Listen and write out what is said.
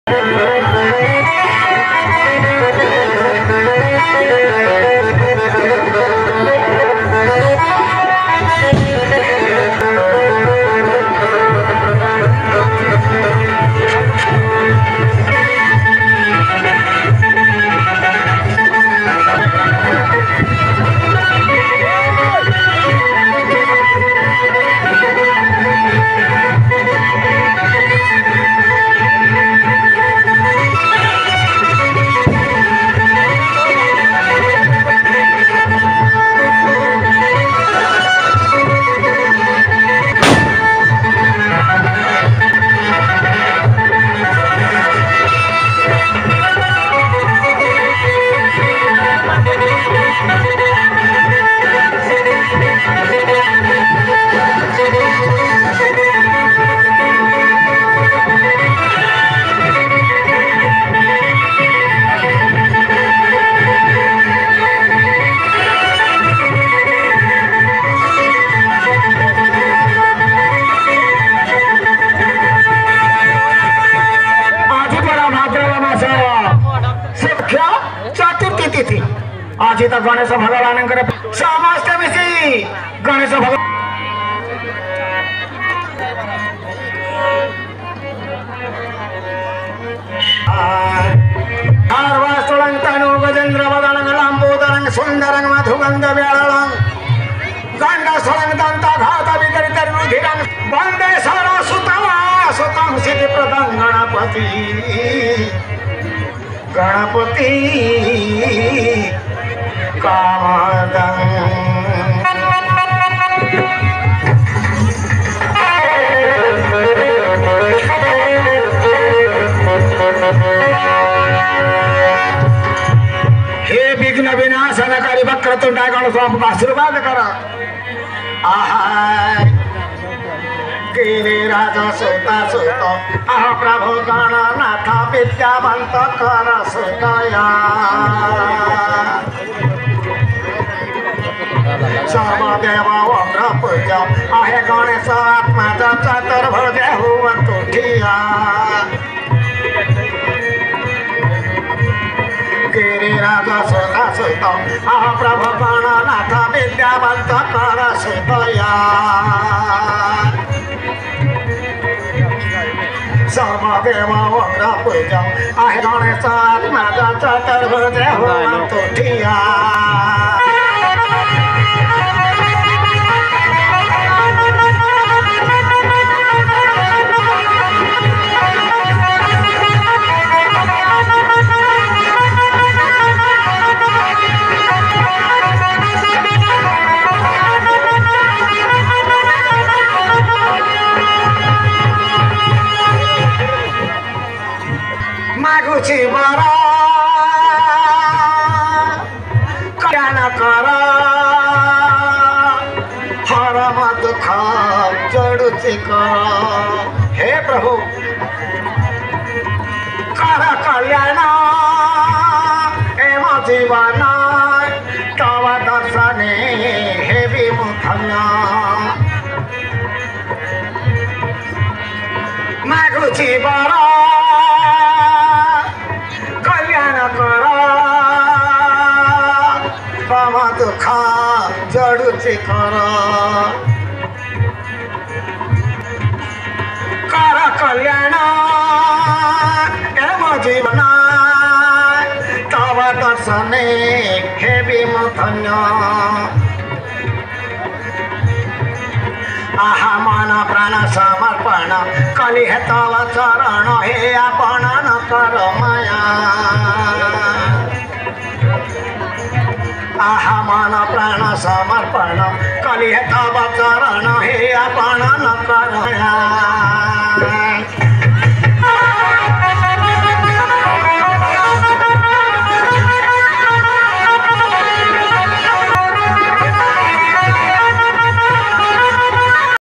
आज तो गणेश भगवान समस्त मिसी गणेश भगवान गजेन्द्र वदन लंबोदरं सुंदरं मधुगंध व्याळं गंडस्थलं दंत घात विकरित रुधिरं वंदे सरस्वतं सुतं सिद्धिप्रदं गणपति गणपति कामदं हे विघ्न विनाशनकारी वक्रतुंडा गणेश आशीर्वाद करा। गिरिराज सुता सुत आह प्रभु गणनाथ विद्यावंत कर सुतया सर्वदेव वक्र पूज आहे गणेश आत्मा चतुर्भुज हुवन्तु ठिया गिरिराज सुता सुत आह प्रभु गणनाथ विद्यावंत कर सुतया सर्वदेव वक्र पूज आहे गणेश आत्मा चतुर्भुज हुवन्तु ठिया मागुची बरा कल्याण कर हरम दुख जड़ुची कर हे प्रभु कर कल्याण एवं जीवन तव दर्शने हे विमुखन्य मागुची बरा दुख जड़ुची कर कर कल्याण एवं जीवन तव दर्शने हे विमुखन्य आहा मन प्राण समर्पण कली हे तव चरण हे आपण न कर माया आहा मन प्राण समर्पण कली हे तव चरण हे आपण न कर माया।